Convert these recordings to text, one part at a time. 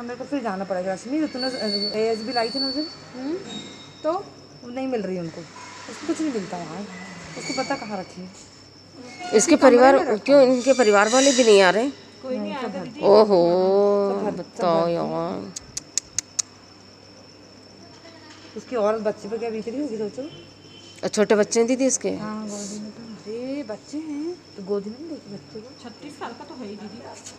मेरे को फिर जाना पड़ेगा रश्मि। तूने ASB लाई थी ना उस दिन, तो नहीं मिल रही उनको, उसको कुछ नहीं मिलता यार, उसको पता कहाँ रखी है। इसके परिवार क्यों, इनके परिवार वाले भी नहीं आ रहे? कोई नहीं आया था। ओहो बताओ यार, उसकी औरत बच्चे पे क्या बीत रही होगी सोचो। और छोटे बच्चे हैं दीदी इसके? हाँ गोदी में तो, अरे बच्चे हैं तो गोदी में नहीं देखी बच्चे को। 36 साल का तो है ही दीदी।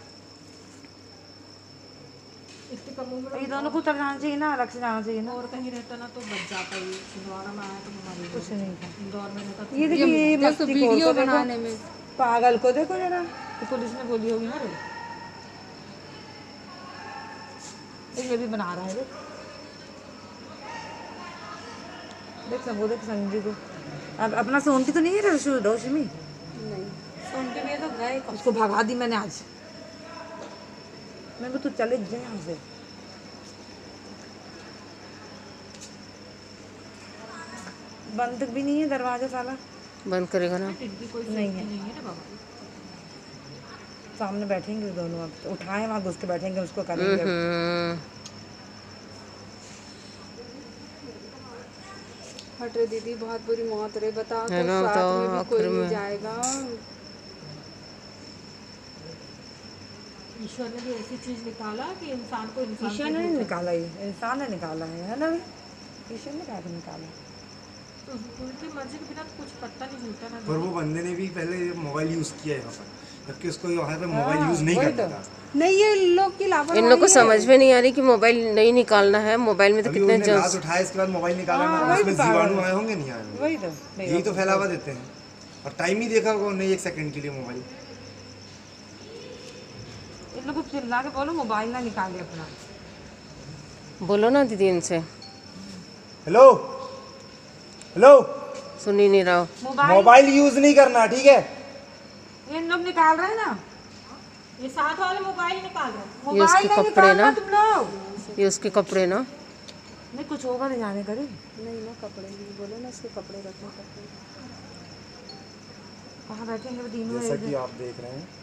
इसके कम उम्र ये दोनों को तब जाना चाहिए ना, अलग से जाना चाहिए ना। और कहीं रहता ना तो बच जाता ये। छिंदवाड़ा में आया तो हमारे कुछ नहीं था। इंदौर में रहता। ये देखिए ये मस्ती वीडियो बनाने में पागल को देखो जरा, तो पुलिस ने बोली होगी ना रे, ये भी बना रहा है देख, देख सब वो देख संजू को। अब अपना सोनती तो नहीं है रोशमी? नहीं सोनती भी तो गए। उसको भगा दी मैंने आज, मैं तू चले जाए यहाँ से। बंद भी नहीं है दरवाजा, साला बंद करेगा ना? नहीं है, सामने बैठेंगे दोनों, अब तो उठाए वहाँ घुस के बैठेंगे, उसको करेंगे। हट रे दीदी, बहुत बुरी मौत रे, बताओ तो ना, साथ तो में भी कोई नहीं जाएगा। ईश्वर ने भी ऐसी चीज निकाला कि इंसान को ईश्वर ने निकाला, ही इंसान ने निकाला है ना, ईश्वर ने क्या निकाला, तो उनकी मर्जी के बिना तो कुछ पता नहीं चलता ना। पर वो बंदे ने भी पहले मोबाइल यूज किया है यहाँ पर, जबकि उसको यहाँ पे मोबाइल यूज नहीं करता था। नहीं ये लोग की लापरवाही, इन लोग को समझ में नहीं आ रही कि मोबाइल नहीं निकालना है। मोबाइल में तो कितने ग्लास उठाया, इसके बाद मोबाइल निकाला ना, उसमें जीवाणु आए होंगे नहीं आए होंगे, वही तो यही तो फैलावा देते हैं। और टाइम ही देखा होगा नहीं, 1 सेकंड के लिए मोबाइल। इन लोगों को चिल्ला के बोलो मोबाइल ना निकाले अपना। बोलो ना दीदी इनसे। हेलो हेलो, सुन ही नहीं रहा हो। मोबाइल यूज नहीं करना, ठीक है? इन लोग निकाल रहे हैं ना, ये साथ वाले मोबाइल निकाल रहे हैं। ये उसके कपड़े ना, तुम लोग ये उसके कपड़े ना। नहीं कुछ होगा ले जाने करे, नहीं ना कपड़े नहीं, बोलो ना इसके कपड़े रखो। कहाँ बैठेंगे तीनों? जैसा कि आप देख रहे हैं,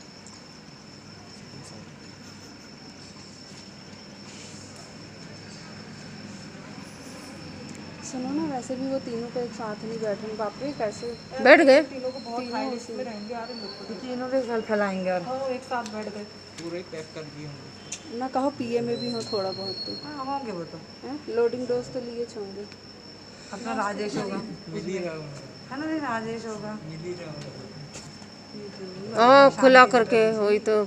सुनो ना, वैसे भी वो तीनों को एक साथ नहीं बैठेंगे। बाप रे कैसे बैठ गए? तीनों को बहुत हाई रिस्क में रहेंगे यार इन लोग को। तीनों के गल फैलाएंगे और हाँ एक साथ बैठ गए, पूरे पैक कर दिए होंगे ना कहो पीए में भी हो थोड़ा बहुत तो हाँ होंगे वो तो। लोडिंग डोज तो लिए होंगे। अपना राजेश होगा, है ना, राजेश होगा। हाँ खुला करके, वही तो।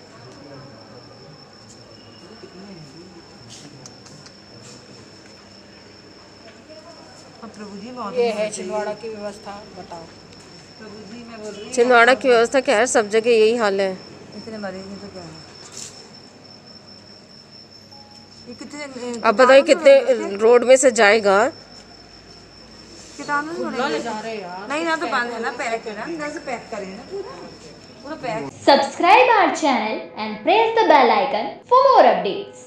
प्रभु जी बहुत ये है छिंदवाड़ा की व्यवस्था, बताओ। प्रभु जी मैं बोल रही छिंदवाड़ा की व्यवस्था क्या है, सब जगह यही हाल है। इतने मरीज हैं तो क्या है, ये कितने अब बताइए कितने रोड में से जाएगा। कीटाणु जा रहे यार। नहीं ना, तो बंद है ना, पैक है ना, जैसे पैक करें ना पूरा pack. Subscribe our channel and press the bell icon for more updates.